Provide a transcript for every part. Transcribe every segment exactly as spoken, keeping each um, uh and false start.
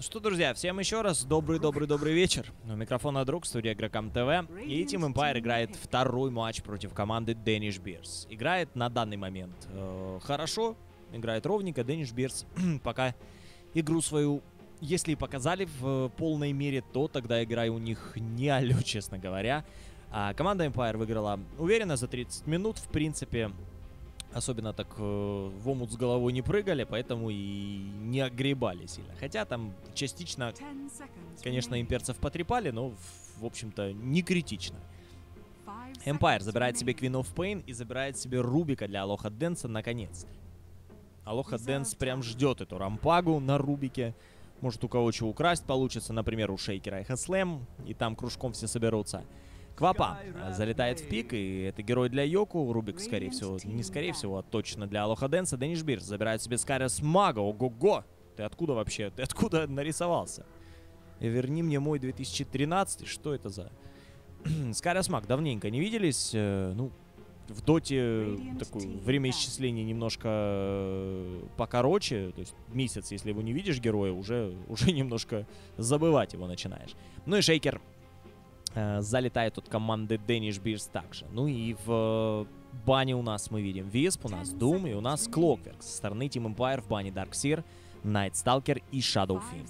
Что, друзья, всем еще раз добрый-добрый-добрый вечер. У микрофона друг, студия Игрокам ТВ. И Team Empire играет второй матч против команды Danish Bears. Играет на данный момент э, хорошо, играет ровненько. Danish Bears пока игру свою, если и показали в полной мере, то тогда игра у них не алё, честно говоря. А команда Empire выиграла уверенно за тридцать минут, в принципе. Особенно так э, в омут с головой не прыгали, поэтому и не огребали сильно. Хотя там частично, конечно, имперцев потрепали, но, в, в общем-то, не критично. Empire забирает себе Queen of Pain и забирает себе Рубика для Алоха Дэнса наконец-то. Алоха Дэнс прям ждет эту рампагу на Рубике. Может, у кого что украсть получится, например, у Шейкера и Хэслэм, и там кружком все соберутся. Квапа залетает в пик, и это герой для Йоку. Рубик, скорее всего, не скорее всего, а точно для Алоха Дэнса. Danish Bears забирает себе Скарис Мага. Ого-го! Ты откуда вообще? Ты откуда нарисовался? Верни мне мой две тысячи тринадцатый. Что это за... Скарис Маг давненько не виделись. Ну, в доте такое время исчисления немножко покороче. То есть месяц, если его не видишь героя, уже, уже немножко забывать его начинаешь. Ну и Шейкер залетает от команды Danish Bears также. Ну и в бане у нас мы видим Висп, у нас Doom и у нас Clockwork. Со стороны Team Empire в бане Darkseer, Night Stalker и Shadow Fiend.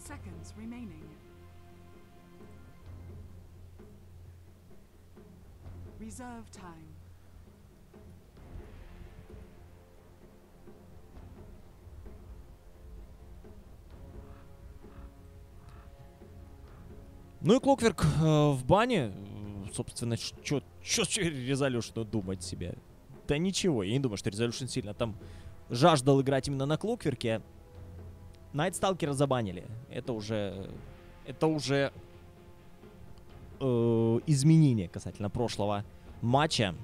Ну и Clockwork э, в бане. Собственно, что Резолюшну думать себе? Да ничего, я не думаю, что Резолюшн сильно там жаждал играть именно на Клокверке. Найтсталкера забанили. Это уже... Это уже... Э, изменение касательно прошлого матча.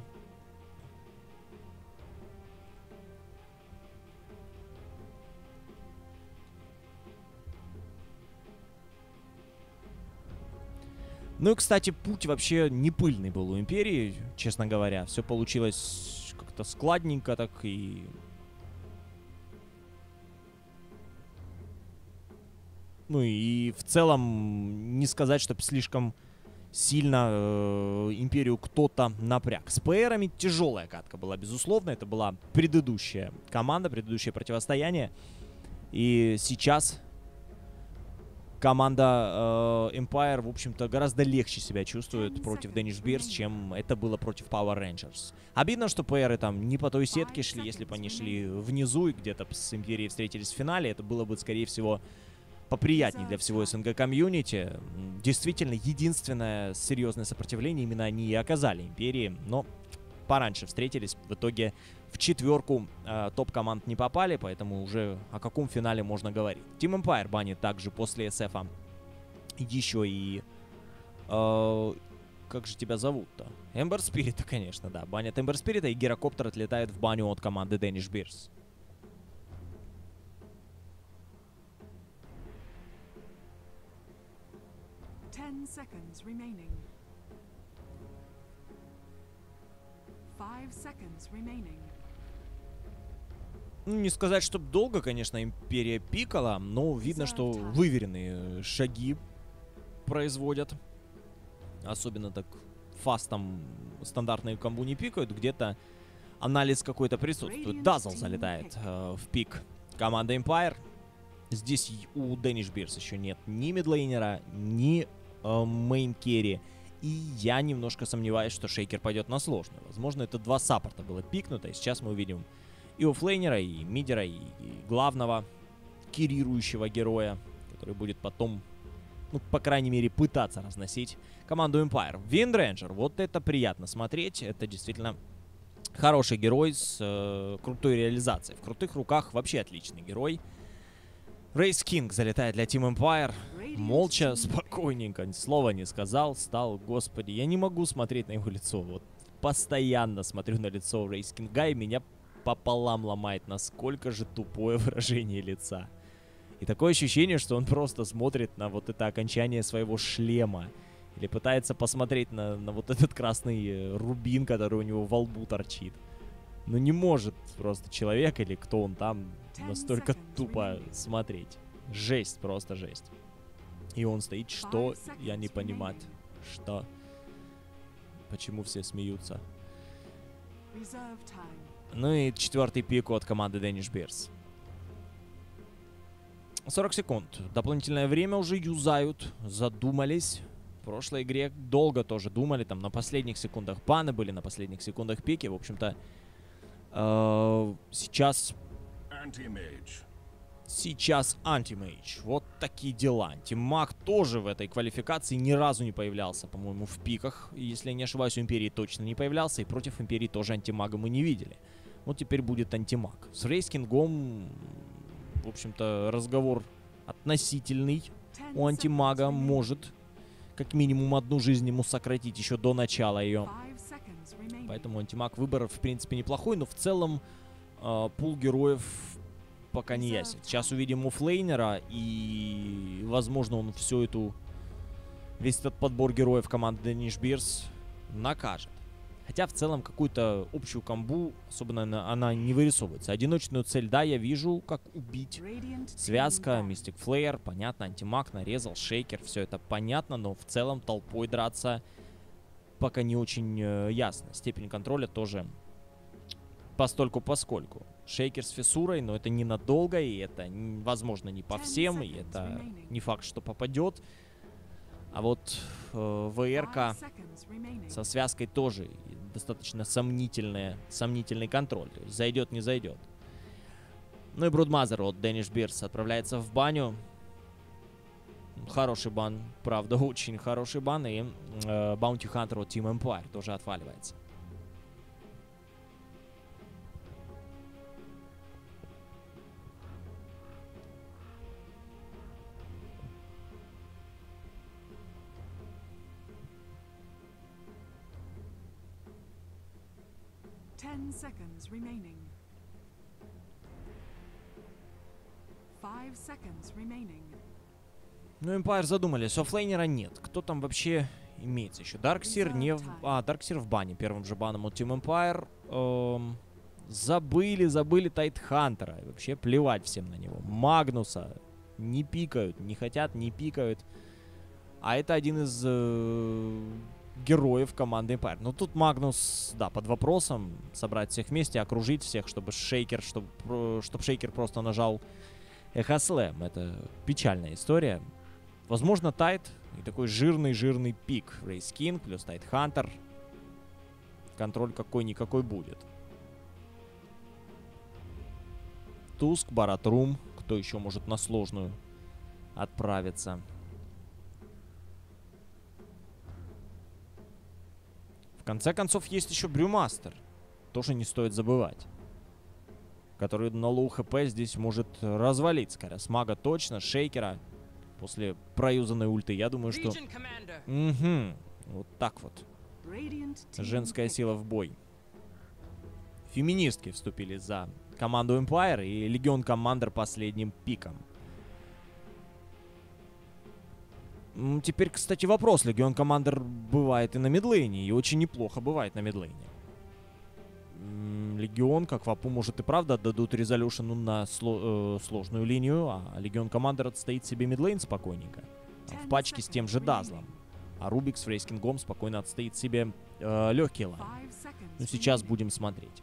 Ну и, кстати, путь вообще не пыльный был у Империи, честно говоря. Все получилось как-то складненько так и... Ну и в целом не сказать, чтобы слишком сильно э, Империю кто-то напряг. С ПРами тяжелая катка была, безусловно. Это была предыдущая команда, предыдущее противостояние. И сейчас... Команда э, Empire, в общем-то, гораздо легче себя чувствует против Danish Bears, чем это было против Power Rangers. Обидно, что ПРы там не по той сетке шли. Если бы они шли внизу и где-то с Империей встретились в финале, это было бы, скорее всего, поприятнее для всего СНГ комьюнити. Действительно, единственное серьезное сопротивление именно они и оказали Империи, но пораньше встретились. В итоге в четверку э, топ-команд не попали, поэтому уже о каком финале можно говорить. Team Empire банит также после эс эфа еще и... Э, как же тебя зовут-то? Эмбер Спирита, конечно, да. Банят Эмбер Спирита, и Гирокоптер отлетает в баню от команды Danish Bears. ten seconds remaining. five seconds remaining. Ну, не сказать, чтобы долго, конечно, Империя пикала, но видно, что выверенные шаги производят. Особенно так фастом стандартные комбу не пикают, где-то анализ какой-то присутствует. Дазл залетает э, в пик команды Empire. Здесь у Danish Bears еще нет ни мидлейнера, ни э, мейн-керри. И я немножко сомневаюсь, что Шейкер пойдет на сложную. Возможно, это два саппорта было пикнуто. И сейчас мы увидим и оффлейнера, и мидера, и, и главного керирующего героя, который будет потом, ну, по крайней мере, пытаться разносить команду Empire. Wind Ranger. Вот это приятно смотреть. Это действительно хороший герой с э, крутой реализацией. В крутых руках вообще отличный герой. Рейс Кинг залетает для Team Empire. Молча, спокойненько, слова не сказал, стал, господи, я не могу смотреть на его лицо. Вот постоянно смотрю на лицо Рейс Кинга, и меня пополам ломает, насколько же тупое выражение лица. И такое ощущение, что он просто смотрит на вот это окончание своего шлема. Или пытается посмотреть на, на вот этот красный рубин, который у него во лбу торчит. Ну не может просто человек или кто он там настолько тупо смотреть. Жесть, просто жесть. И он стоит, что? Я не понимаю. Что? Почему все смеются? Ну и четвертый пик от команды Danish Bears. сорок секунд. Дополнительное время уже юзают. Задумались. В прошлой игре долго тоже думали. Там на последних секундах баны были, на последних секундах пики. В общем-то, э, сейчас... Сейчас антимейдж. Вот такие дела. Антимаг тоже в этой квалификации ни разу не появлялся, по-моему, в пиках. Если я не ошибаюсь, у Империи точно не появлялся. И против Империи тоже антимага мы не видели. Вот теперь будет антимаг. С Рейскингом, в общем-то, разговор относительный. У антимага может как минимум одну жизнь ему сократить еще до начала ее. Поэтому антимаг выбор, в принципе, неплохой. Но в целом э, пул героев пока не ясен. Сейчас увидим оффлейнера, и, возможно, он всю эту... Весь этот подбор героев команды Danish Bears накажет. Хотя, в целом, какую-то общую комбу особенно она, она не вырисовывается. Одиночную цель, да, я вижу, как убить. Связка, Мистик Флеер, понятно, антимаг нарезал, шейкер, все это понятно, но в целом толпой драться пока не очень э, ясно. Степень контроля тоже постольку-поскольку. Шейкер с фиссурой, но это ненадолго, и это, возможно, не по всем, и это не факт, что попадет. А вот э, ВРК со связкой тоже достаточно сомнительная, сомнительный контроль. То есть зайдет, не зайдет. Ну и Брудмазер от Danish Bears отправляется в баню. Хороший бан, правда, очень хороший бан. И э, Bounty Hunter от Team Empire тоже отваливается. Ten seconds remaining. Five seconds remaining. Ну, Empire задумались. Оффлейнера нет. Кто там вообще имеется еще? Дарксир не в... А, Дарксир в бане. Первым же баном от Team Empire. Эм... Забыли, забыли Тайтхантера. Вообще плевать всем на него. Магнуса не пикают. Не хотят, не пикают. А это один из... Э... героев команды Empire. Ну, тут Магнус, да, под вопросом. Собрать всех вместе, окружить всех, чтобы Шейкер, чтобы, чтобы Шейкер просто нажал Эхослэм. Это печальная история. Возможно, Тайт и такой жирный-жирный пик. Рейс Кинг плюс Тайт Хантер. Контроль какой-никакой будет. Туск, Баратрум. Кто еще может на сложную отправиться? В конце концов, есть еще Брюмастер. Тоже не стоит забывать. Который на лоу хп здесь может развалить. Скорее, с мага точно, Шейкера. После проюзанной ульты, я думаю, что... Угу. Вот так вот. Женская сила в бой. Феминистки вступили за команду Empire. И Легион Командер последним пиком. Теперь, кстати, вопрос. Легион Командер бывает и на мидлейне. И очень неплохо бывает на мидлейне. Легион, как Вапу, может и правда отдадут резолюшену на сло э, сложную линию. А Легион Командер отстоит себе мидлейн спокойненько. Там, в пачке с тем же Дазлом. А Рубик с Фрейскингом спокойно отстоит себе э, легкий лайн. Ну, сейчас будем смотреть.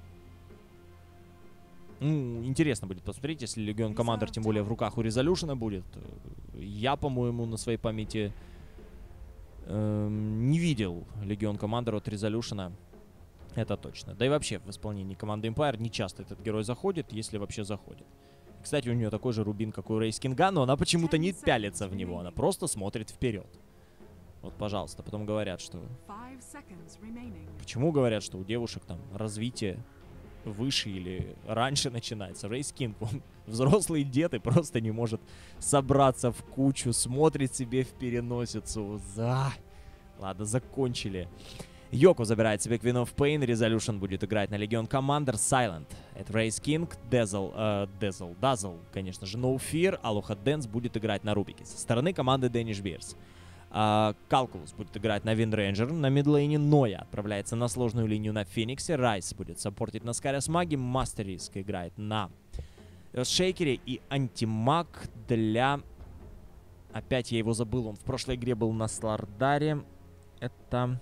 Ну, интересно будет посмотреть, если Легион Командер, тем более в руках у резолюшена будет. Я, по-моему, на своей памяти э, не видел Легион Командер от резолюшена. Это точно. Да и вообще в исполнении команды Empire не часто этот герой заходит, если вообще заходит. Кстати, у нее такой же рубин, как у Рейс Кинга, но она почему-то не пялится в него. Она просто смотрит вперед. Вот, пожалуйста. Потом говорят, что... Почему говорят, что у девушек там развитие выше или раньше начинается? Рейс Кинг, он взрослый дед и просто не может собраться в кучу, смотрит себе в переносицу. За... Ладно, закончили. Йоко забирает себе Queen of Pain, Resolution будет играть на Легион Командер, Silent, это Рейс Кинг, Dazzle, э, Dazzle, Dazzle, конечно же, No Fear, Aloha Dance будет играть на Рубике. Со стороны команды Danish Bears. Uh, Calculus будет играть на Wind Ranger, на мидлейне Ноя отправляется на сложную линию на Фениксе, Райс будет саппортить на Скарис Маги, Мастериск играет на Шейкере и Антимаг для Опять я его забыл. Он в прошлой игре был на Слардаре. Это...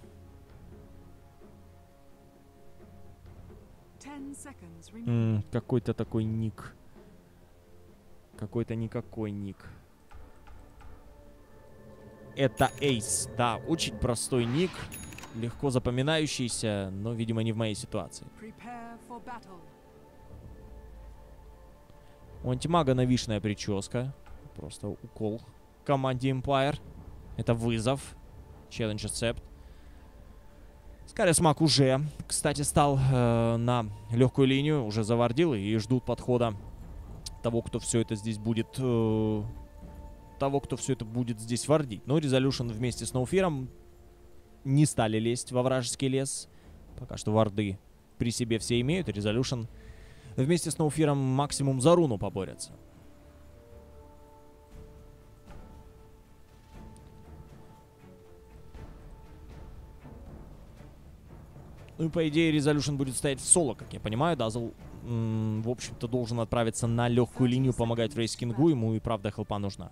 Какой-то такой ник. Какой-то никакой ник. Это Эйс. Да, очень простой ник. Легко запоминающийся, но, видимо, не в моей ситуации. У антимага навишная прическа. Просто укол команде Empire. Это вызов. Challenge Accept. Скайрис Маг уже, кстати, стал э, на легкую линию. Уже завардил и ждут подхода того, кто все это здесь будет... Э, того, кто все это будет здесь вардить. Но Resolution вместе с Ноуфиром не стали лезть во вражеский лес. Пока что варды при себе все имеют. Resolution вместе с Ноуфиром максимум за руну поборются. Ну и по идее Resolution будет стоять в соло, как я понимаю. Дазл, в общем-то, должен отправиться на легкую линию, помогать Рейс Кингу. Ему и правда хелпа нужна.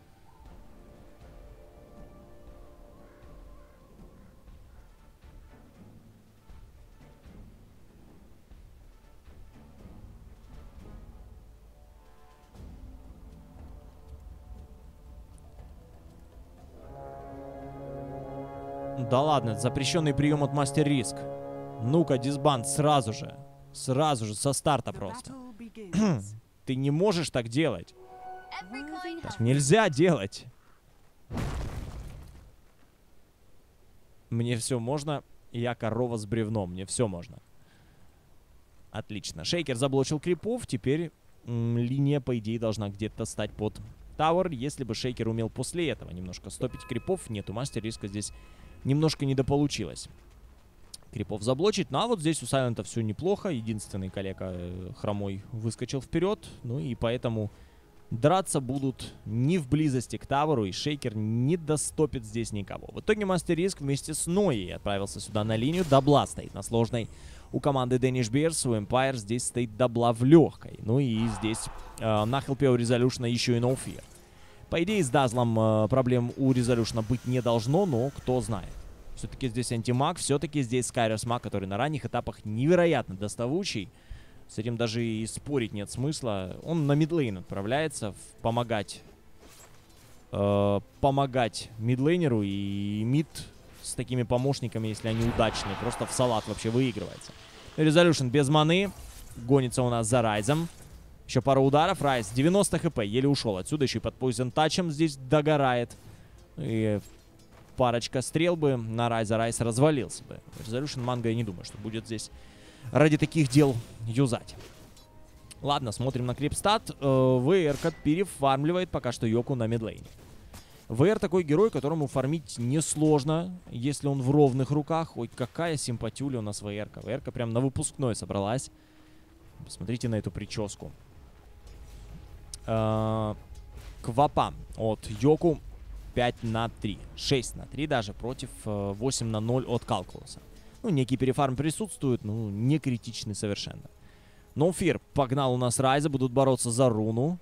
Да ладно, это запрещенный прием от Мастер Риск. Ну-ка, дисбанд, сразу же. Сразу же, со старта просто. Ты не можешь так делать. Так нельзя делать. Мне все можно. Я корова с бревном. Мне все можно. Отлично. Шейкер заблочил крипов. Теперь линия, по идее, должна где-то стать под Тауэр. Если бы Шейкер умел после этого немножко стопить крипов. Нет, у Мастер Риска здесь немножко недополучилось крипов заблочить. Ну а вот здесь у Сайлента все неплохо. Единственный коллега э, хромой выскочил вперед. Ну и поэтому драться будут не в близости к Тауэру. И Шейкер не достопит здесь никого. В итоге Мастер Риск вместе с Ноей отправился сюда на линию. Дабла стоит на сложной у команды Danish Bears. У Empire здесь стоит дабла в легкой. Ну и здесь э, на хелпе у Resolution еще и No Fear. По идее, с Дазлом э, проблем у Resolution быть не должно, но кто знает. Все-таки здесь антимаг, все-таки здесь Скайрис Маг, который на ранних этапах невероятно доставучий. С этим даже и спорить нет смысла. Он на мидлейн отправляется в помогать, э, помогать мидлейнеру, и мид с такими помощниками, если они удачные, просто в салат вообще выигрывается. Resolution без маны, гонится у нас за Райзом. Еще пара ударов. Райз девяносто хп, еле ушел отсюда. Еще и под Poison Touch'ем здесь догорает. И парочка стрел бы на Райза. Райз развалился бы. Resolution манго я не думаю, что будет здесь ради таких дел юзать. Ладно, смотрим на крипстат. ВР-ка перефармливает пока что Йоку на мидлейне. ВР такой герой, которому фармить несложно, если он в ровных руках. Ой, какая симпатюля у нас ВР-ка. ВР-ка прям на выпускной собралась. Посмотрите на эту прическу. Квапа от Йоку пять на три. шесть на три даже против восемь на ноль от Калкулуса. Ну, некий перефарм присутствует, ну, не критичный совершенно. No Fear погнал у нас Райза, будут бороться за руну.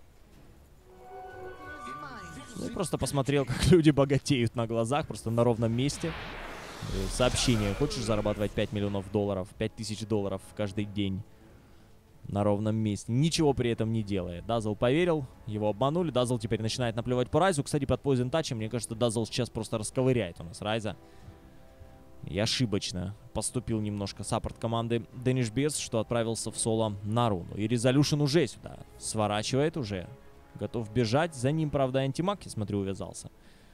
Ну, просто посмотрел, как люди богатеют на глазах, просто на ровном месте. Сообщение: хочешь зарабатывать пять миллионов долларов, пять тысяч долларов каждый день? На ровном месте. Ничего при этом не делает. Дазл поверил, его обманули. Дазл теперь начинает наплевать по Райзу. Кстати, под Poison Touch, мне кажется, Дазл сейчас просто расковыряет у нас Райза. И ошибочно поступил немножко саппорт команды Danish Bears, что отправился в соло на руну. И Resolution уже сюда сворачивает, уже готов бежать. За ним, правда, антимаг, я смотрю, увязался.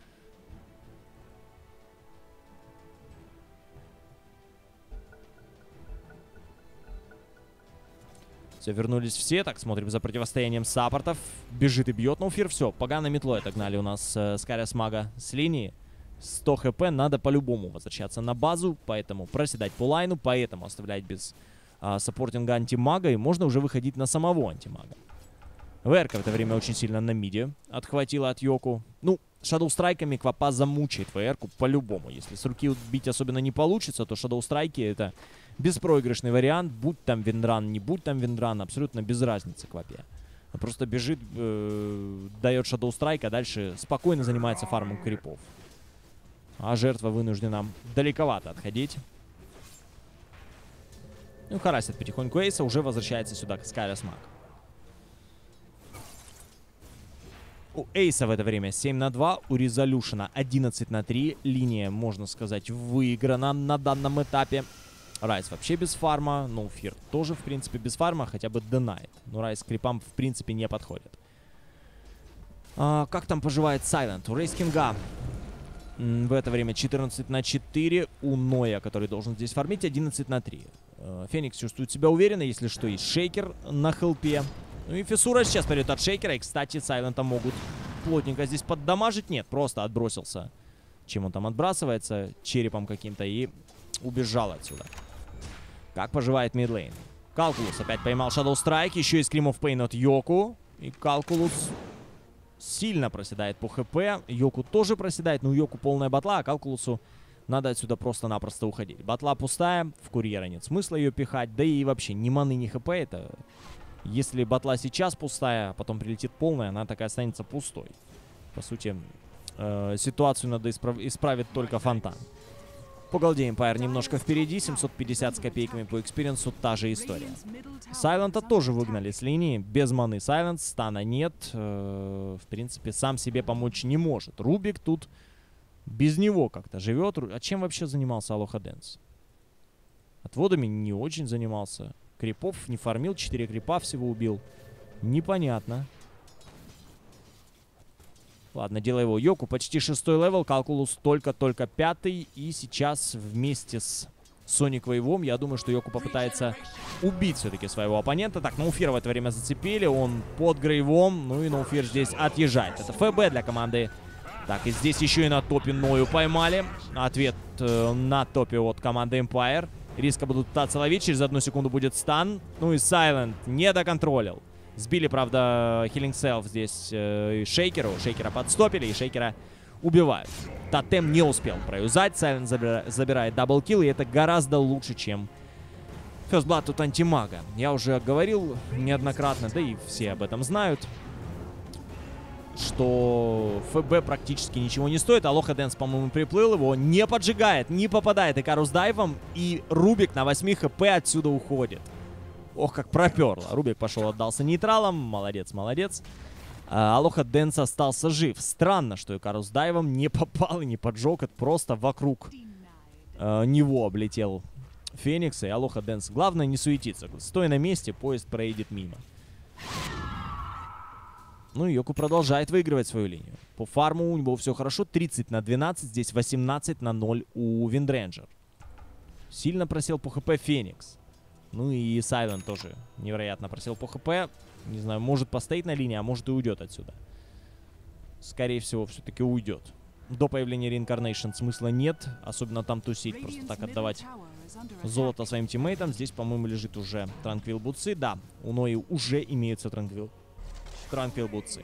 Все, вернулись все. Так, смотрим за противостоянием саппортов. Бежит и бьет Ноуфир. Все, поганой метлой отогнали у нас э, Скайрис Мага с линии. сто хп, надо по-любому возвращаться на базу. Поэтому проседать по лайну. Поэтому оставлять без э, саппортинга антимага. И можно уже выходить на самого антимага. ВР-ка в это время очень сильно на миде отхватила от Йоку. Ну, шадоу-страйками Квапа замучает ВР-ку по-любому. Если с руки бить особенно не получится, то шадоу-страйки это беспроигрышный вариант. Будь там виндран, не будь там виндран, абсолютно без разницы Квапе. Он просто бежит, э, дает Shadow Strike, а дальше спокойно занимается фармом крипов. А жертва вынуждена далековато отходить. Ну, харасит потихоньку Эйса, уже возвращается сюда к Skyrus Mag. У Эйса в это время семь на два, у Резолюшена одиннадцать на три. Линия, можно сказать, выиграна на данном этапе. Райс вообще без фарма, ну, Фир тоже, в принципе, без фарма, хотя бы денайт. Но Райс к крипам, в принципе, не подходит. А, как там поживает Сайлент? У Рейскинга в это время четырнадцать на четыре. У Ноя, который должен здесь фармить, одиннадцать на три. Феникс чувствует себя уверенно, если что, есть Шейкер на хелпе. Ну и Фисура сейчас пойдет от Шейкера. И, кстати, Сайлента могут плотненько здесь поддамажить. Нет, просто отбросился. Чем он там отбрасывается? Черепом каким-то и убежал отсюда. Как поживает мидлейн? Калкулус опять поймал Shadow Strike. Еще и Scream of Pain от Йоку. И Калкулус сильно проседает по хп. Йоку тоже проседает. Но у Йоку полная батла, а Калкулусу надо отсюда просто-напросто уходить. Батла пустая, в курьера нет смысла ее пихать. Да и вообще ни маны, ни хп. Это... Если батла сейчас пустая, а потом прилетит полная, она такая останется пустой. По сути, э, ситуацию надо исправ исправить только фонтан. По голде Empire немножко впереди, семьсот пятьдесят с копейками по экспириенсу, та же история. Сайлента тоже выгнали с линии, без маны Сайленс, стана нет. Э, в принципе, сам себе помочь не может. Рубик тут без него как-то живет. А чем вообще занимался Алоха Дэнс? Отводами не очень занимался. Крипов не фармил, четыре крипа всего убил. Непонятно. Ладно, делай его. Йоку почти шестой левел, Калкулус только-только пятый. И сейчас вместе с Соник Вейвом, я думаю, что Йоку попытается убить все-таки своего оппонента. Так, Ноуфир в это время зацепили, он под Грейвом. Ну и Ноуфир здесь отъезжает. Это ФБ для команды. Так, и здесь еще и на топе Ною поймали. Ответ э, на топе от команды Empire. Риска будут пытаться ловить, через одну секунду будет стан. Ну и Сайлент не доконтролил. Сбили, правда, Healing Self здесь э, Шейкеру. Шейкера подстопили, и Шейкера убивают. Тотем не успел проюзать. Сайлент забира забирает даблкилл, и это гораздо лучше, чем First Blood тут антимага. Я уже говорил неоднократно, да и все об этом знают, что ФБ практически ничего не стоит. Алоха Дэнс, по-моему, приплыл, его не поджигает, не попадает Икарус дайвом, и Рубик на восьми хп отсюда уходит. Ох, как проперло. Рубик пошел, отдался нейтралом. Молодец, молодец. А Алоха Дэнс остался жив. Странно, что Икарус дайвом не попал и не поджег. Это просто вокруг э, него облетел Феникс и Алоха Дэнс. Главное не суетиться. Стой на месте, поезд проедет мимо. Ну и Йоку продолжает выигрывать свою линию. По фарму у него все хорошо. тридцать на двенадцать. Здесь восемнадцать на ноль у Виндренджер. Сильно просел по хп Феникс. Ну и Сайлент тоже невероятно просел по хп. Не знаю, может постоит на линии, а может и уйдет отсюда. Скорее всего, все-таки уйдет. До появления Reincarnation смысла нет. Особенно там тусить, просто так отдавать золото своим тиммейтам. Здесь, по-моему, лежит уже Транквил Бутсы. Да, у Нои уже имеются Транквил. Транквил Бутсы.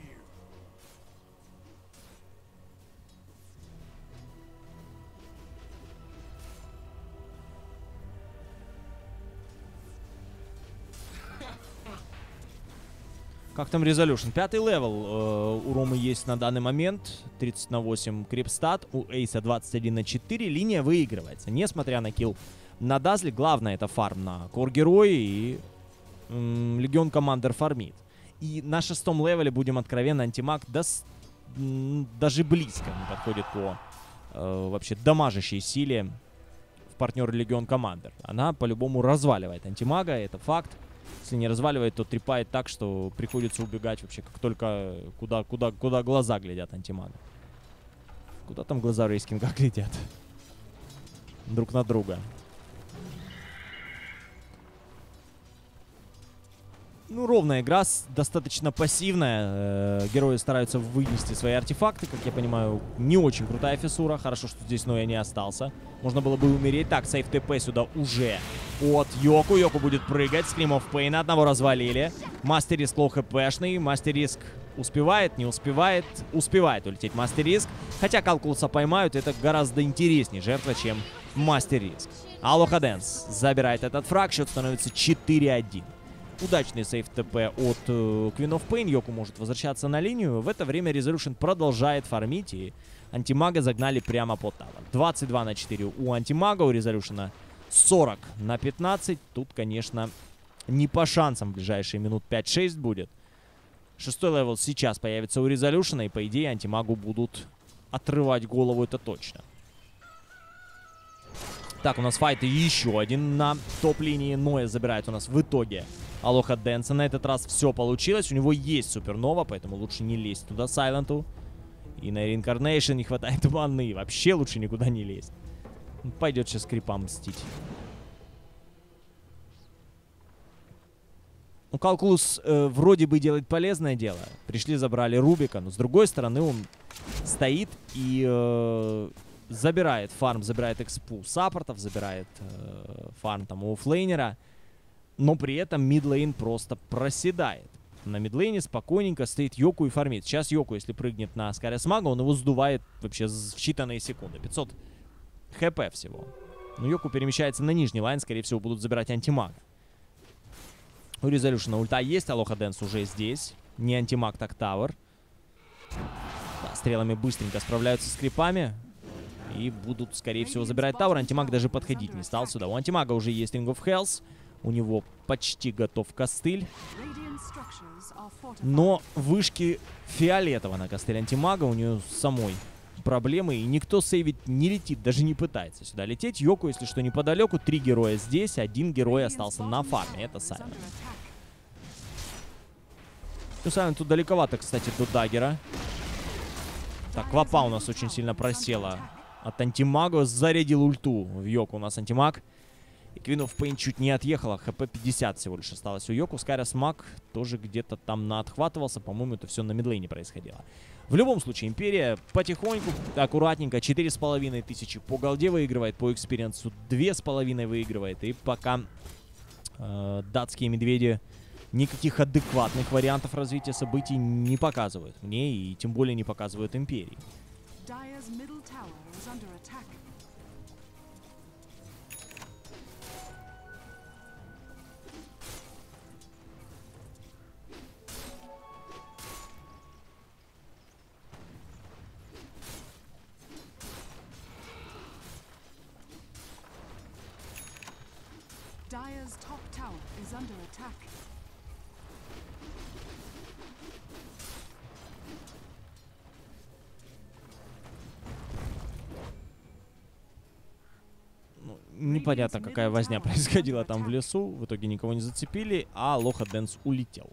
Как там Resolution? Пятый левел э, у Ромы есть на данный момент. тридцать на восемь крипстат. У Эйса двадцать один на четыре. Линия выигрывается. Несмотря на килл на Дазле, главное это фарм на кор-герое. И м, Легион Командер фармит. И на шестом левеле, будем откровенны, антимаг дос, м, даже близко не подходит по э, вообще дамажащей силе в партнер Легион Командер. Она по-любому разваливает антимага, это факт. Если не разваливает, то трепает так, что приходится убегать вообще, как только куда, куда, куда глаза глядят антимага. Куда там глаза Рейскинга глядят? Друг на друга. Ну, ровная игра, достаточно пассивная. Э, герои стараются вынести свои артефакты. Как я понимаю, не очень крутая фиссура. Хорошо, что здесь Ноя не остался. Можно было бы умереть. Так, сейф ТП сюда уже от Йоку. Йоку будет прыгать. Scream of Pain. Одного развалили. Мастериск лоу хпшный. Мастериск успевает, не успевает. Успевает улететь Мастериск. Хотя Калкулуса поймают. Это гораздо интереснее жертва, чем Мастериск. Алоха Дэнс забирает этот фраг. Счет становится четыре один. Удачный сейф ТП от э, Queen of Pain. Йоку может возвращаться на линию. В это время Resolution продолжает фармить. И антимага загнали прямо под тавер. двадцать два на четыре у антимага. У Resolution сорок на пятнадцать. Тут, конечно, не по шансам в ближайшие минут пять-шесть будет. Шестой левел сейчас появится у Resolution. И, по идее, антимагу будут отрывать голову, это точно. Так, у нас файт еще один на топ-линии. Ноя забирает у нас в итоге Алоха Дэнса. На этот раз все получилось. У него есть супернова, поэтому лучше не лезть туда Сайленту. И на Reincarnation не хватает маны. Вообще лучше никуда не лезть. Пойдет сейчас крипам мстить. Ну, Калкулус э, вроде бы делает полезное дело. Пришли, забрали Рубика. Но с другой стороны он стоит и... Э, забирает фарм, забирает экспу саппортов, забирает э, фарм там у флейнера, но при этом мидлейн просто проседает. На мидлейне спокойненько стоит Йоку и фармит. Сейчас Йоку, если прыгнет на Скарис Мага, он его сдувает вообще в считанные секунды. пятьсот хп всего. Но Йоку перемещается на нижний лайн, скорее всего будут забирать антимага. У Resolution ульта есть, Алоха Дэнс уже здесь. Не антимаг, так тавер. Да, стрелами быстренько справляются с крипами. И будут, скорее всего, забирать тавер. Антимаг даже подходить не стал сюда. У антимага уже есть Ring of Hells. У него почти готов костыль. Но вышки фиолетово на костыль антимага. У нее самой проблемы. И никто сейвить не летит, даже не пытается сюда лететь. Йоку, если что, неподалеку. Три героя здесь. Один герой остался на фарме. Это Сайлент. Ну, Сайлент тут далековато, кстати, до даггера. Так, Квапа у нас очень сильно просела от антимага. Зарядил ульту в Йоку у нас антимаг. И Queen of Pain чуть не отъехала. ХП пятьдесят всего лишь осталось у Йоку. Скайрос Маг тоже где-то там наотхватывался. По-моему, это все на мидлейне происходило. В любом случае, Империя потихоньку, аккуратненько, четыре с половиной тысячи по голде выигрывает, по экспириенсу две с половиной выигрывает. И пока э, датские медведи никаких адекватных вариантов развития событий не показывают мне, и тем более не показывают Империи. Dire's top tower is under attack. Ну, непонятно, какая возня происходила там в лесу. В итоге никого не зацепили, а Алоха Дэнс улетел.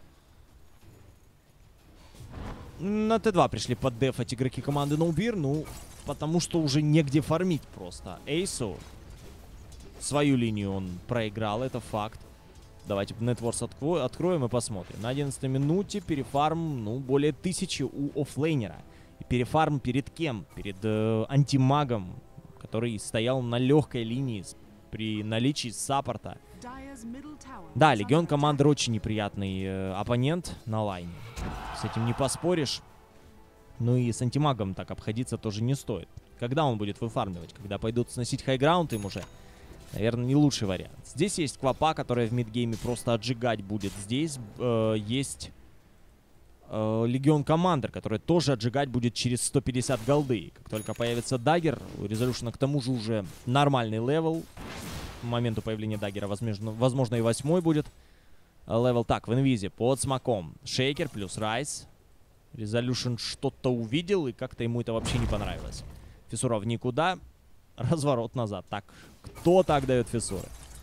На Т два пришли поддефать игроки команды NoBeer, ну, потому что уже негде фармить просто. Эйсу свою линию он проиграл, это факт. Давайте Networks откро откроем и посмотрим. На одиннадцатой минуте перефарм, ну, более тысячи у оффлейнера. И перефарм перед кем? Перед э, антимагом, который стоял на легкой линии при наличии саппорта. Да, Легион Командер очень неприятный э, оппонент на лайне. С этим не поспоришь. Ну и с антимагом так обходиться тоже не стоит. Когда он будет выфармливать? Когда пойдут сносить хайграунд им уже? Наверное, не лучший вариант. Здесь есть Квапа, которая в мидгейме просто отжигать будет. Здесь э, есть э, Легион Командер, который тоже отжигать будет через сто пятьдесят голды. Как только появится даггер, у Resolution к тому же уже нормальный левел. К моменту появления даггера, возможно, возможно и восьмой будет левел. Так, в инвизе под смоком Шейкер плюс Райс. Resolution что-то увидел, и как-то ему это вообще не понравилось. Фиссура в никуда. Разворот назад. Так, кто так дает фиссуры?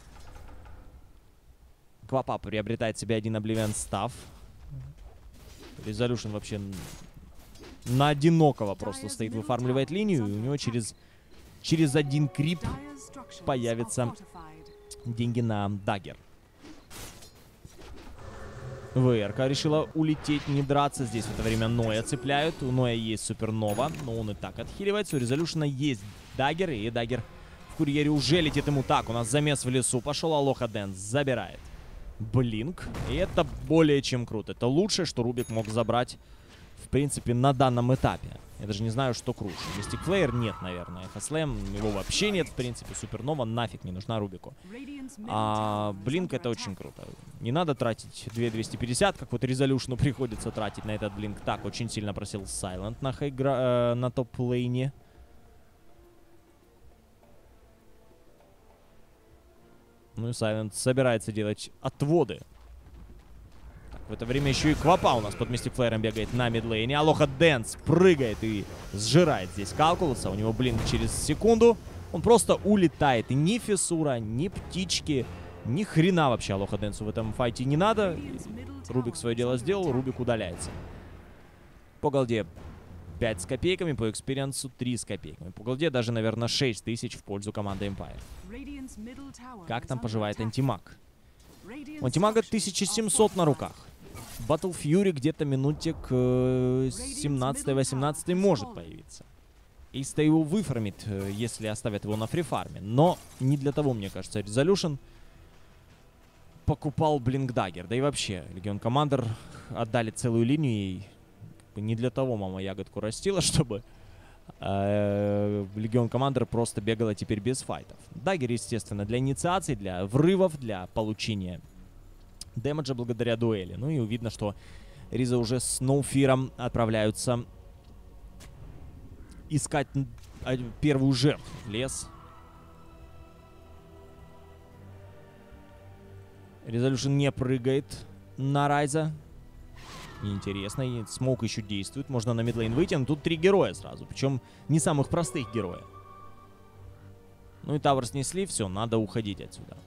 Квапа приобретает себе один Oblivion Staff. Resolution вообще на одинокого просто стоит, выфармливает линию. И у него через, через один крип появятся деньги на даггер. ВРК решила улететь, не драться. Здесь в это время Ноя цепляют. У Ноя есть супернова, но он и так отхиливается. У Resolution есть даггер, и даггер в курьере уже летит ему. Так, у нас замес в лесу. Пошел Алоха Дэнс, забирает Блинк. И это более чем круто. Это лучшее, что Рубик мог забрать, в принципе, на данном этапе. Я даже не знаю, что круче. Мистик Флеер нет, наверное. Хаслэм, его вообще нет, в принципе. Супернова нафиг не нужна Рубику. А Блинк это очень круто. Не надо тратить две тысячи двести пятьдесят, как вот Резолюшну приходится тратить на этот Блинк. Так, очень сильно просил Сайлент на, э, на топ-лейне. Ну и Сайлент собирается делать отводы. В это время еще и Квапа у нас под Мистик Флеером бегает на мидлейне. Алоха Дэнс прыгает и сжирает здесь Калкулуса. У него блинк через секунду. Он просто улетает. И ни Фиссура, ни птички, ни хрена вообще Алоха Дэнсу в этом файте не надо. Рубик свое дело сделал, Рубик удаляется. По голде пять с копейками, по экспириенсу три с копейками. По голде даже, наверное, шесть тысяч в пользу команды Empire. Как там поживает Антимаг? У Антимага тысяча семьсот на руках. Battle Fury где-то минутик э, семнадцатой-восемнадцатой может появиться. Эйс-то его выфармит, э, если оставят его на фрифарме. Но не для того, мне кажется, Resolution покупал Blink Dagger. Да и вообще, Легион Командер отдали целую линию. И не для того мама ягодку растила, чтобы э, Легион Командер просто бегала теперь без файтов. Даггер, естественно, для инициации, для врывов, для получения дэмэджа благодаря дуэли. Ну и видно, что Риза уже с Ноуфиром отправляются искать первую жертву. Лес. Резолюшн не прыгает на Райза. Неинтересно. И смоук еще действует. Можно на мидлейн выйти. Но тут три героя сразу. Причем не самых простых героев. Ну и тавер снесли. Все, надо уходить отсюда.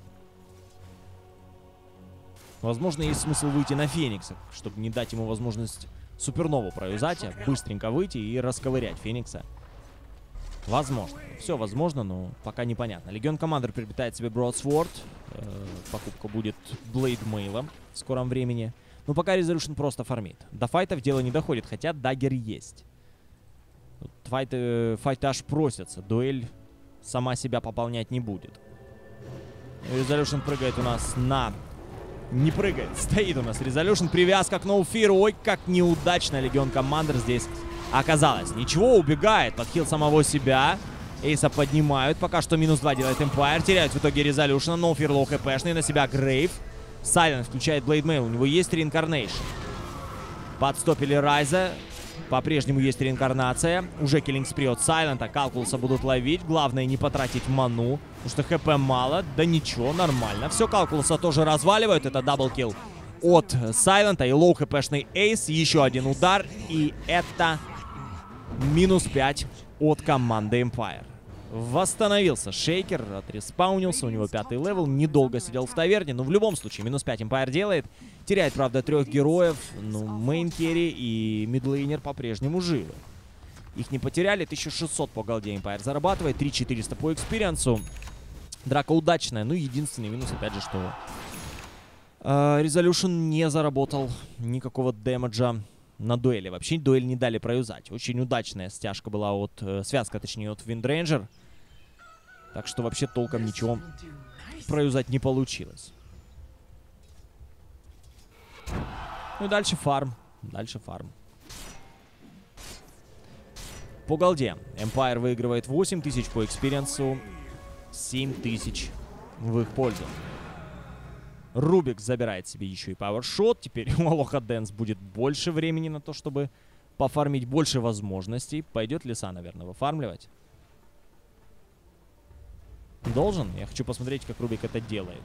Возможно, есть смысл выйти на Феникса, чтобы не дать ему возможность Супернову проюзать, а быстренько выйти и расковырять Феникса. Возможно. Все возможно, но пока непонятно. Легион Командер приобретает себе Broadsword. Э, покупка будет Blade Mail в скором времени. Но пока Resolution просто фармит. До файтов дело не доходит, хотя даггер есть. Файт, э, файты аж просятся. Дуэль сама себя пополнять не будет. Resolution прыгает у нас на... Не прыгает, стоит у нас Resolution. Привязка к Ноуфиру. Ой, как неудачно Легион Командер здесь оказалось. Ничего, убегает. Подхил самого себя. Эйса поднимают. Пока что минус два делает Empire. Теряют в итоге Resolution. Ноуфир лоу хпшный. На себя Грейв. Сайлент включает Blade Mail. У него есть реинкарнейшн. Подстопили Райза. По-прежнему есть реинкарнация. Уже киллинг спри от Сайлента. Калкулуса будут ловить. Главное не потратить ману. Потому что хп мало. Да ничего, нормально. Все, Калкулуса тоже разваливают. Это даблкилл от Сайлента. И лоу хпшный Эйс. Еще один удар. И это минус пять от команды Empire. Восстановился Шейкер. Отреспаунился. У него пятый левел. Недолго сидел в таверне. Но в любом случае минус пять Empire делает. Теряет, правда, трех героев. Ну, мейн керри и мидлейнер по-прежнему живы. Их не потеряли. тысяча шестьсот по голде Empire зарабатывает. три тысячи четыреста по экспириенсу. Драка удачная. Ну, единственный минус, опять же, что э, Resolution не заработал никакого дэмэджа на дуэли. Вообще дуэль не дали проюзать. Очень удачная стяжка была от... Э, связка, точнее, от Виндрейнджер. Так что вообще толком ничего проюзать не получилось. Ну и дальше фарм. Дальше фарм. По голде Empire выигрывает восемь тысяч по экспириенсу. семь тысяч в их пользу. Рубик забирает себе еще и пауэршот. Теперь у Алоха Дэнс будет больше времени на то, чтобы пофармить, больше возможностей. Пойдет леса, наверное, выфармливать. Должен. Я хочу посмотреть, как Рубик это делает.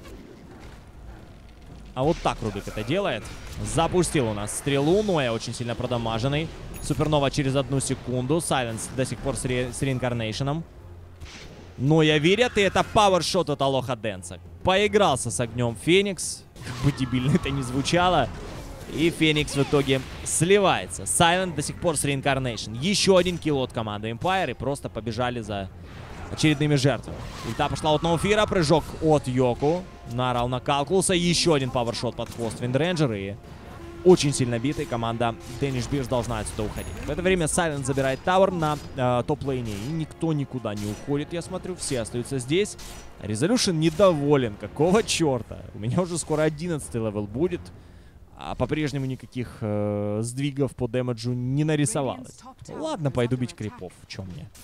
А вот так Рубик это делает. Запустил у нас стрелу. Ноя очень сильно продамаженный. Супернова через одну секунду. Сайленс до сих пор с, ре с реинкарнейшеном. Ноя верят, и это пауэршот от Алоха Дэнса. Поигрался с огнем Феникс. Как бы дебильно это ни звучало. И Феникс в итоге сливается. Сайлент до сих пор с реинкарнейшн. Еще один килл от команды Empire. И просто побежали за очередными жертвами. Ульта пошла от Ноуфира. Прыжок от Йоку. Наорал на Калкулуса. Еще один пауэршот под хвост Виндрейнджер. И очень сильно битый. Команда Danish Bears должна отсюда уходить. В это время Сайлент забирает тавер на э, топ-лейне. И никто никуда не уходит, я смотрю. Все остаются здесь. Resolution недоволен. Какого черта? У меня уже скоро одиннадцатый левел будет. А по-прежнему никаких э, сдвигов по дэмэджу не нарисовалось. Ладно, пойду бить крипов. В чем мне?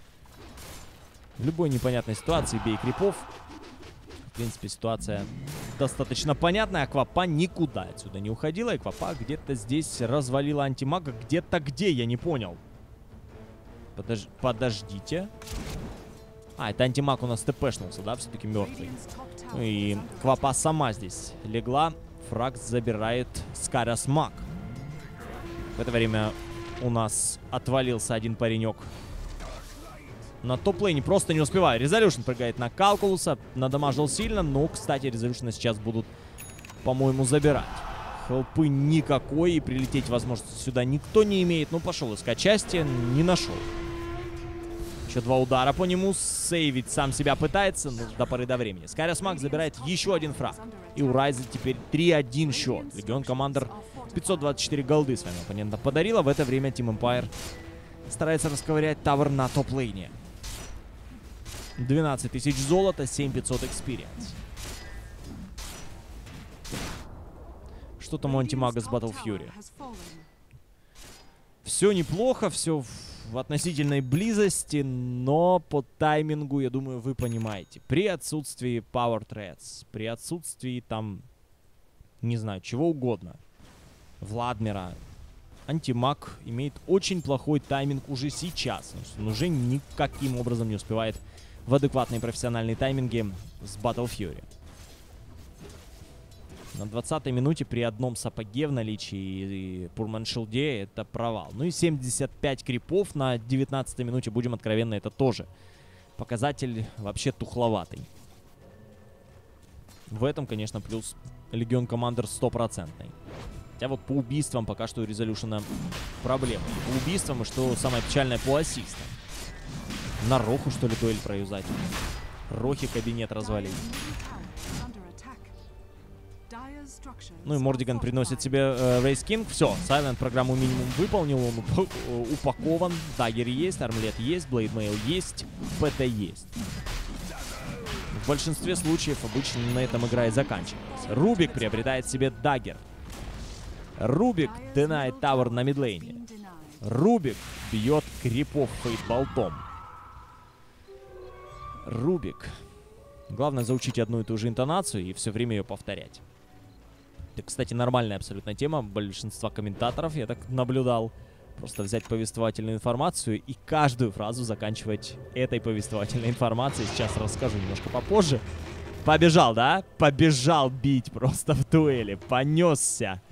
В любой непонятной ситуации бей крипов. В принципе, ситуация достаточно понятная. Аквапа никуда отсюда не уходила. Аквапа где-то здесь развалила антимага. Где-то где, я не понял. Подож... Подождите. А, это антимаг у нас тпшнулся, да? Все-таки мертвый. Ну и Аквапа сама здесь легла. Фраг забирает Скарас Маг. В это время у нас отвалился один паренек. На топ-лейне просто не успеваю. Резолюшн прыгает на Калкулуса. Надамажил сильно, но, кстати, Резолюшна сейчас будут, по-моему, забирать. Хелпы никакой, и прилететь возможности сюда никто не имеет. Ну, пошел искать части, не нашел. Еще два удара по нему. Сейвить сам себя пытается, но до поры до времени. Скайрос Маг забирает еще один фраг. И у Райза теперь три один счет. Легион Командер пятьсот двадцать четыре голды своим оппонентам подарила. В это время Team Empire старается расковырять тавер на топ-лейне. двенадцать тысяч золота, семь тысяч пятьсот экспириенс. Что там у антимага с Battle Fury? Все неплохо, все в относительной близости, но по таймингу, я думаю, вы понимаете. При отсутствии Power Threads, при отсутствии там, не знаю, чего угодно, Владмира, антимаг имеет очень плохой тайминг уже сейчас. Он уже никаким образом не успевает в адекватные профессиональные тайминги с Battle Fury. На двадцатой минуте при одном сапоге в наличии и Пурман Шилде это провал. Ну и семьдесят пять крипов на девятнадцатой минуте, будем откровенны, это тоже показатель вообще тухловатый. В этом, конечно, плюс Легион Командер стопроцентный. Хотя вот по убийствам пока что у Резолюшена проблемы. И по убийствам, и что самое печальное, по ассистам. На Роху, что ли, дуэль проюзать? Рохи кабинет развалить. Ну и Мордиган приносит себе Рейс Кинг. Все, Сайлент программу минимум выполнил. Он уп упакован. Даггер есть, Армлет есть, Блейдмейл есть, ПТ есть. В большинстве случаев обычно на этом игра и заканчивается. Рубик приобретает себе Даггер. Рубик динает тавер на мидлейне. Рубик бьет крипов фейтболтом. Рубик. Главное заучить одну и ту же интонацию и все время ее повторять. Это, кстати, нормальная абсолютно тема большинства комментаторов, я так наблюдал. Просто взять повествовательную информацию и каждую фразу заканчивать этой повествовательной информацией. Сейчас расскажу немножко попозже. Побежал, да? Побежал бить просто в дуэли. Понесся.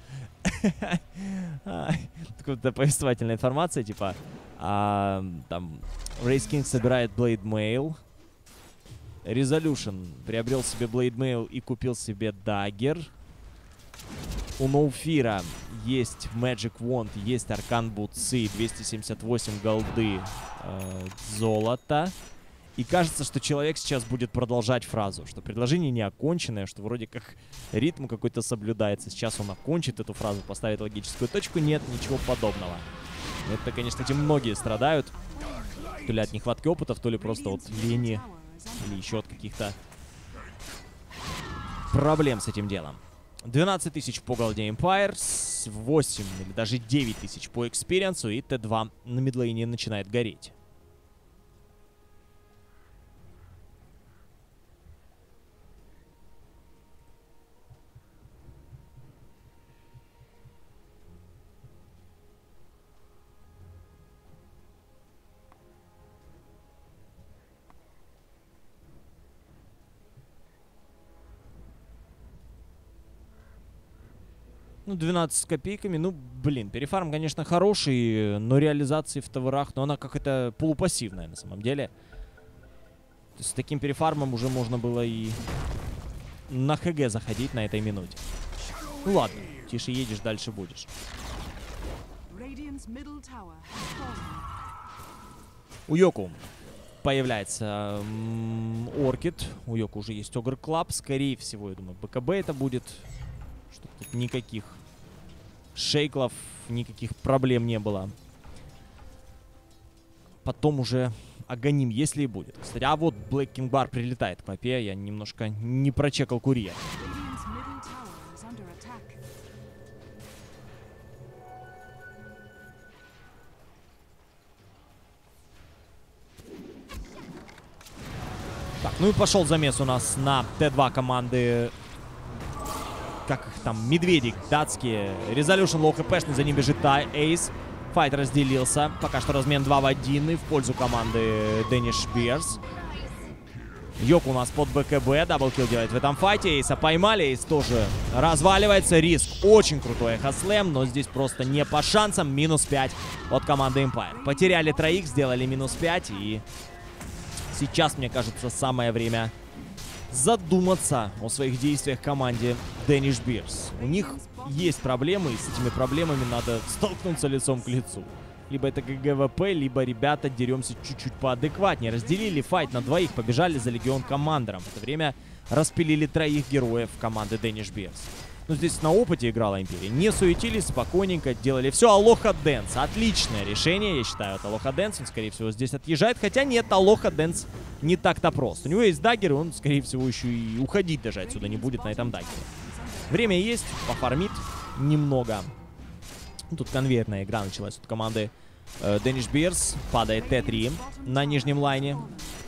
Такая повествовательная информация, типа... Там... Рейс Кинг собирает Blade Mail. Resolution приобрел себе Blade Mail и купил себе Dagger. У Ноуфира есть Magic Wand, есть Аркан Бутсы, двести семьдесят восемь голды, э, золота. И кажется, что человек сейчас будет продолжать фразу, что предложение не оконченное, что вроде как ритм какой-то соблюдается. Сейчас он окончит эту фразу, поставит логическую точку. Нет, ничего подобного. Это, конечно, этим многие страдают. То ли от нехватки опытов, то ли просто от лени. Или еще от каких-то проблем с этим делом. двенадцать тысяч по голде Empire, восемь или даже девять тысяч по экспириенсу, и Т два на мидлейне начинает гореть. Ну, двенадцать с копейками. Ну, блин, перефарм, конечно, хороший, но реализации в таверах, но она какая-то полупассивная на самом деле. То есть с таким перефармом уже можно было и на ХГ заходить на этой минуте. Ну ладно, тише едешь, дальше будешь. У Йоку появляется Оркид. У Йоку уже есть Огр Клаб. Скорее всего, я думаю, БКБ это будет. Чтобы тут никаких шейклов, никаких проблем не было. Потом уже Аганим, если и будет. Кстати, а вот Блэк Кинг Бар прилетает к мапе. Я немножко не прочекал курьер. Так, ну и пошел замес у нас на Т два команды. Как их там? Медведи датские. Resolution лоу хпшный, за ним бежит Тай, Эйс. Файт разделился. Пока что размен два в один в пользу команды Danish Bears. Йоку у нас под БКБ. Даблкил делает в этом файте. Эйса поймали. Эйс тоже разваливается. Риск очень крутой. Эхослэм, но здесь просто не по шансам. Минус пять от команды Empire. Потеряли троих, сделали минус пять. И сейчас, мне кажется, самое время задуматься о своих действиях команде Danish Bears. У них есть проблемы, и с этими проблемами надо столкнуться лицом к лицу. Либо это ГГВП, либо, ребята, деремся чуть-чуть поадекватнее. Разделили файт на двоих, побежали за Легион Командером. В это время распилили троих героев команды Danish Bears. Ну, здесь на опыте играла Империя. Не суетились, спокойненько делали все. Алоха Дэнс. Отличное решение, я считаю, от Алоха Дэнс. Он, скорее всего, здесь отъезжает. Хотя нет, Алоха Дэнс не так-то прост. У него есть даггер, и он, скорее всего, еще и уходить даже отсюда не будет на этом даггере. Время есть, пофармит немного. Тут конвейерная игра началась от команды э, Danish Bears. Падает Т три на нижнем лайне.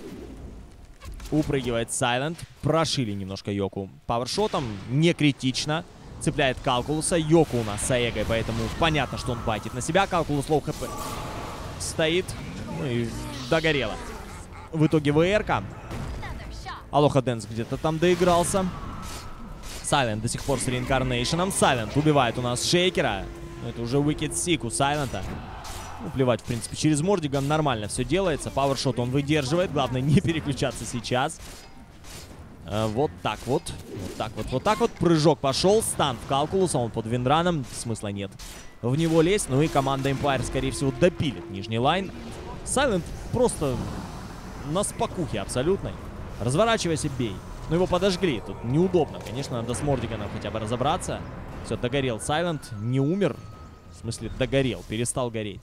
Упрыгивает Сайлент. Прошили немножко Йоку пауэршотом. Не критично. Цепляет Калкулуса. Йоку у нас с Аэгой, поэтому понятно, что он байтит на себя. Калкулус лоу хп. Стоит. Ну и догорело. В итоге ВРК. Алоха Дэнс где-то там доигрался. Сайлент до сих пор с реинкарнейшеном. Сайлент убивает у нас Шейкера. Это уже Wicked Sick у Сайлента. Ну, плевать, в принципе, через Мордиган нормально все делается. Пауэршот он выдерживает. Главное не переключаться сейчас. Э, вот так вот. Вот так вот, вот так вот. Прыжок пошел. Стан в Калкулуса. Он под виндраном. Смысла нет в него лезть. Ну и команда Empire, скорее всего, допилит нижний лайн. Сайлент просто на спокухе абсолютной. Разворачивайся, бей. Но его подожгли. Тут неудобно. Конечно, надо с Мордиганом хотя бы разобраться. Все, догорел Сайлент. Не умер. В смысле, догорел. Перестал гореть.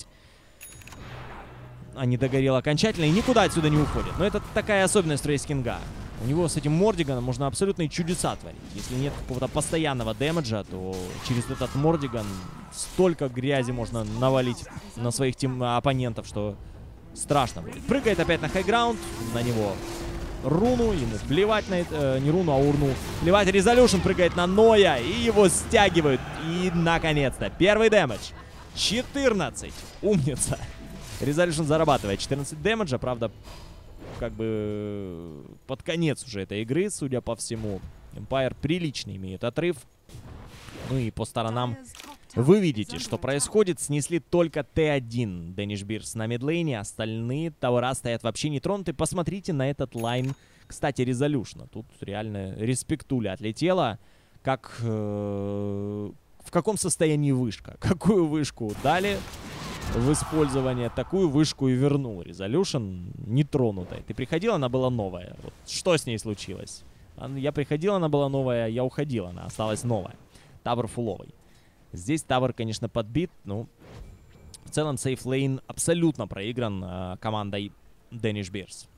А не догорел окончательно и никуда отсюда не уходит. Но это такая особенность Рейс Кинга. У него с этим Мордиганом можно абсолютные чудеса творить. Если нет какого-то постоянного дэмэджа, то через этот Мордиган столько грязи можно навалить на своих тим оппонентов, что страшно будет. Прыгает опять на хайграунд. На него руну. Ему плевать на это. Э, не руну, а урну. Плевать. Resolution прыгает на Ноя. И его стягивают. И, наконец-то, первый дэмэдж. четырнадцать. Умница. Resolution зарабатывает четырнадцать дэмэджа. Правда, как бы под конец уже этой игры, судя по всему. Empire прилично имеет отрыв. Ну и по сторонам вы видите, что происходит. Снесли только Т один Danish Bears на мидлейне. Остальные товара стоят вообще не тронуты. Посмотрите на этот лайн. Кстати, Resolution. Тут реально респектуля отлетела. Как... Э, в каком состоянии вышка? Какую вышку дали в использование, такую вышку и вернул. Resolution нетронутая. Ты приходила, она была новая. Вот что с ней случилось? Я приходила, она была новая. Я уходила, она осталась новая. Тавр фуловый. Здесь Тавр, конечно, подбит. Ну, в целом, сейфлейн абсолютно проигран э, командой Danish Bears.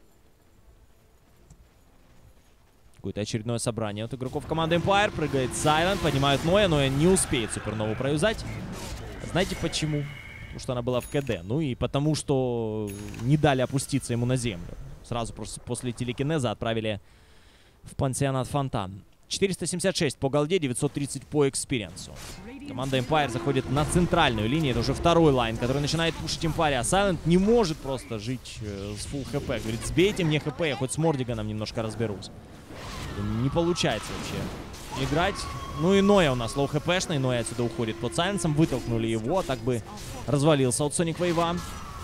Какое-то очередное собрание от игроков команды Empire. Прыгает Silent, поднимают Ноя. Ноя не успеет супернову проюзать. Знаете почему? Потому что она была в КД. Ну и потому что не дали опуститься ему на землю. Сразу просто после телекинеза отправили в пансионат Фонтан. четыреста семьдесят шесть по голде, девятьсот тридцать по экспириенсу. Команда Empire заходит на центральную линию. Это уже второй лайн, который начинает пушить Empire. А Silent не может просто жить э, с фулл хп. Говорит, сбейте мне хп, я хоть с Мордиганом немножко разберусь. Не получается вообще играть. Ну и Ноя у нас лоу хпшный. Ноя отсюда уходит под Сайленсом. Вытолкнули его. Так бы развалился от Соник Вейва.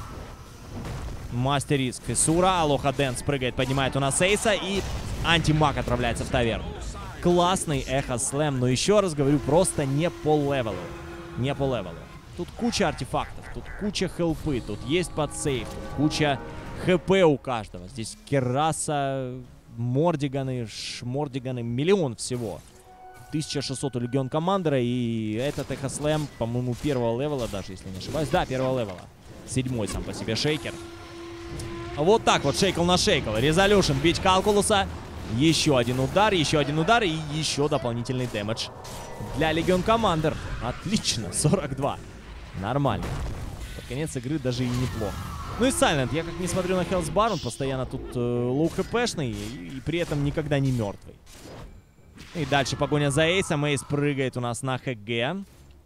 Мастер Риск. Фиссура. Алоха Дэнс прыгает, поднимает у нас Эйса. И антимаг отправляется в таверну. Классный Эхо Слэм. Но еще раз говорю, просто не по левелу. Не по левелу. Тут куча артефактов. Тут куча хелпы. Тут есть подсейв. Тут куча хп у каждого. Здесь кераса, Мордиганы, шмордиганы. Миллион всего. тысяча шестьсот у Легион Командера. И этот Эхо Слэм, по-моему, первого левела даже, если не ошибаюсь. Да, первого левела. Седьмой сам по себе шейкер. Вот так вот, шейкл на шейкл. Resolution бить Калкулуса. Еще один удар, еще один удар и еще дополнительный дэмэдж для Легион Командер. Отлично, сорок два. Нормально. Под конец игры даже и неплохо. Ну и Silent, я как не смотрю на Hell's Bar, он постоянно тут э, лоу-хпшный и, и при этом никогда не мертвый. И дальше погоня за Эйсом. Эйс прыгает у нас на ХГ.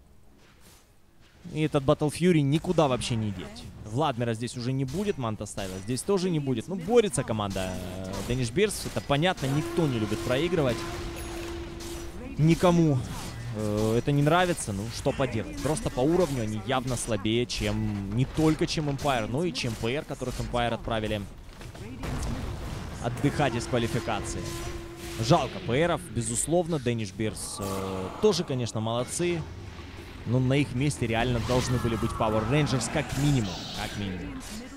И этот Battle Fury никуда вообще не деть. Владмира здесь уже не будет, Манта Стайла здесь тоже не будет. Ну, борется команда э, Danish Bears, это понятно, никто не любит проигрывать. Никому э, это не нравится, ну, что поделать. Просто по уровню они явно слабее, чем не только чем Empire, но и чем пэ эр, которых Empire отправили отдыхать из квалификации. Жалко пэ эров, безусловно. Danish Bears э, тоже, конечно, молодцы. Но на их месте реально должны были быть Power Rangers как минимум. Как минимум.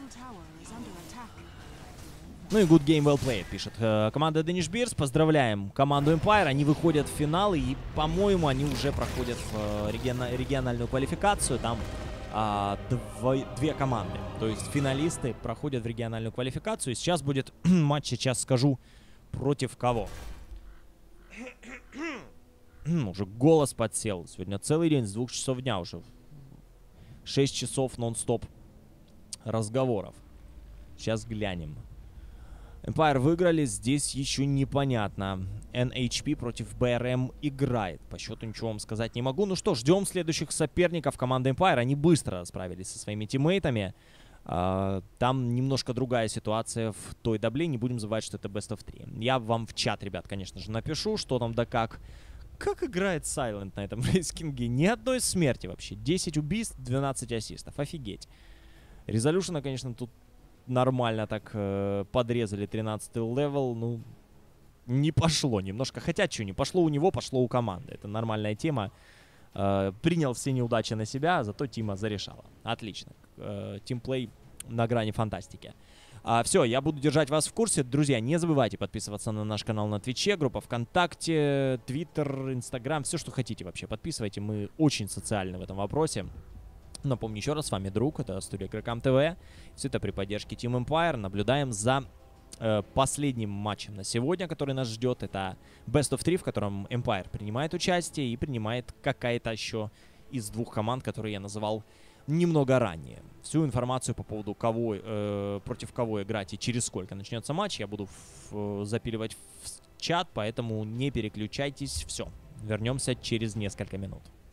Ну и good game well played, пишет э, команда Danish Bears. Поздравляем команду Empire. Они выходят в финал. И, по-моему, они уже проходят в э, региона региональную квалификацию. Там э, дво две команды. То есть финалисты проходят в региональную квалификацию. И сейчас будет матч, сейчас скажу, против кого. Уже голос подсел. Сегодня целый день с двух часов дня уже. шесть часов нон-стоп разговоров. Сейчас глянем. Empire выиграли. Здесь еще непонятно. эн эйч пи против бэ эр эм играет. По счету ничего вам сказать не могу. Ну что, ждем следующих соперников команды Empire. Они быстро справились со своими тиммейтами. Uh, там немножко другая ситуация в той дабле. Не будем забывать, что это бест оф три. Я вам в чат, ребят, конечно же, напишу, что там да как. Как играет Silent на этом рейскинге? Ни одной смерти вообще. десять убийств, двенадцать ассистов. Офигеть. Резолюшена, конечно, тут нормально так э, подрезали. тринадцатый левел. Ну, не пошло немножко. Хотя, что, не пошло у него, пошло у команды. Это нормальная тема. Э, принял все неудачи на себя, зато Тима зарешала. Отлично. Э, тимплей на грани фантастики. А, все, я буду держать вас в курсе. Друзья, не забывайте подписываться на наш канал на Твиче, группа ВКонтакте, Твиттер, Инстаграм, все, что хотите вообще. Подписывайте, мы очень социальны в этом вопросе. Напомню еще раз, с вами Друг, это студия Гракам ТВ. Все это при поддержке Team Empire. Наблюдаем за э, последним матчем на сегодня, который нас ждет. Это бест оф три, в котором Empire принимает участие и принимает какая-то еще из двух команд, которые я называл немного ранее. Всю информацию по поводу кого, э, против кого играть и через сколько начнется матч, я буду в, э, запиливать в чат, поэтому не переключайтесь. Все, вернемся через несколько минут.